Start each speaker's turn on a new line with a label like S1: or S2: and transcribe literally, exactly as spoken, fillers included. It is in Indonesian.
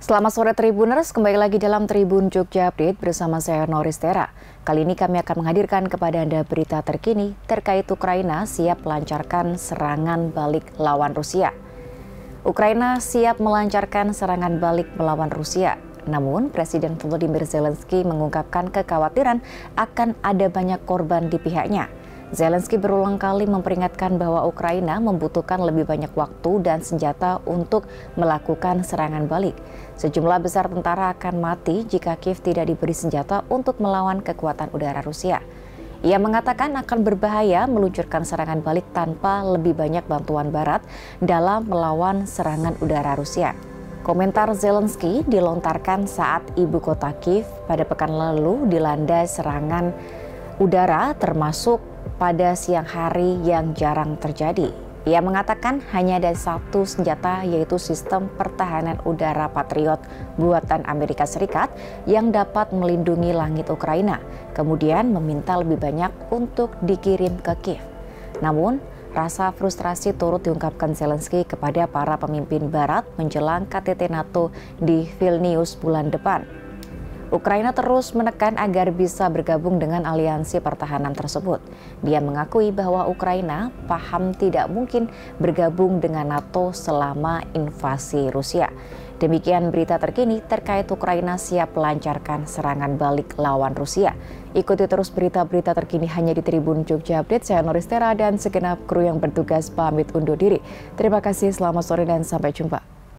S1: Selamat sore Tribuners, kembali lagi dalam Tribun Jogja Update bersama saya Noristera. Kali ini kami akan menghadirkan kepada Anda berita terkini terkait Ukraina siap melancarkan serangan balik lawan Rusia. Ukraina siap melancarkan serangan balik melawan Rusia. Namun, Presiden Volodymyr Zelensky mengungkapkan kekhawatiran akan ada banyak korban di pihaknya. Zelensky berulang kali memperingatkan bahwa Ukraina membutuhkan lebih banyak waktu dan senjata untuk melakukan serangan balik. Sejumlah besar tentara akan mati jika Kiev tidak diberi senjata untuk melawan kekuatan udara Rusia. Ia mengatakan akan berbahaya meluncurkan serangan balik tanpa lebih banyak bantuan Barat dalam melawan serangan udara Rusia. Komentar Zelensky dilontarkan saat ibu kota Kiev pada pekan lalu dilanda serangan udara termasuk pada siang hari yang jarang terjadi. Ia mengatakan hanya ada satu senjata yaitu sistem pertahanan udara Patriot buatan Amerika Serikat yang dapat melindungi langit Ukraina. Kemudian meminta lebih banyak untuk dikirim ke Kiev. Namun, rasa frustrasi turut diungkapkan Zelensky kepada para pemimpin Barat menjelang K T T NATO di Vilnius bulan depan. Ukraina terus menekan agar bisa bergabung dengan aliansi pertahanan tersebut. Dia mengakui bahwa Ukraina paham tidak mungkin bergabung dengan NATO selama invasi Rusia. Demikian berita terkini terkait Ukraina siap melancarkan serangan balik lawan Rusia. Ikuti terus berita-berita terkini hanya di Tribun Jogja Update. Saya Noristera dan segenap kru yang bertugas pamit undur diri. Terima kasih, selamat sore dan sampai jumpa.